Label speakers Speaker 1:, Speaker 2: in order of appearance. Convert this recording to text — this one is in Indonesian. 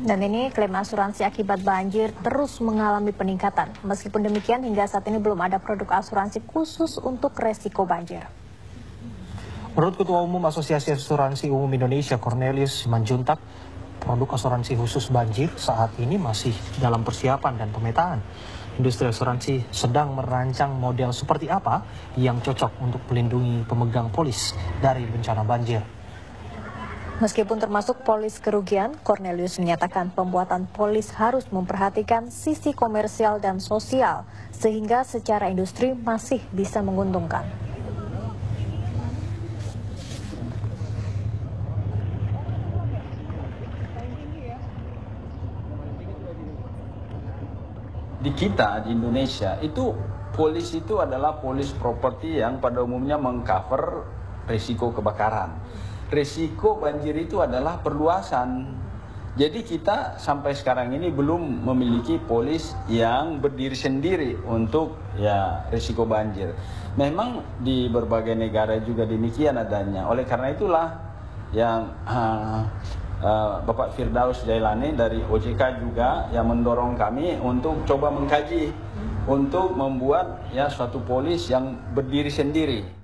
Speaker 1: Dan ini klaim asuransi akibat banjir terus mengalami peningkatan. Meskipun demikian, hingga saat ini belum ada produk asuransi khusus untuk resiko banjir.
Speaker 2: Menurut Ketua Umum Asosiasi Asuransi Umum Indonesia, Cornelius Manjuntak, produk asuransi khusus banjir saat ini masih dalam persiapan dan pemetaan. Industri asuransi sedang merancang model seperti apa yang cocok untuk melindungi pemegang polis dari bencana banjir.
Speaker 1: Meskipun termasuk polis kerugian, Cornelius menyatakan pembuatan polis harus memperhatikan sisi komersial dan sosial, sehingga secara industri masih bisa menguntungkan.
Speaker 3: Di kita, di Indonesia, itu polis itu adalah polis properti yang pada umumnya mengcover risiko kebakaran. Risiko banjir itu adalah perluasan. Jadi kita sampai sekarang ini belum memiliki polis yang berdiri sendiri untuk risiko banjir. Memang di berbagai negara juga demikian adanya. Oleh karena itulah yang Bapak Firdaus Jailani dari OJK juga yang mendorong kami untuk coba mengkaji untuk membuat suatu polis yang berdiri sendiri.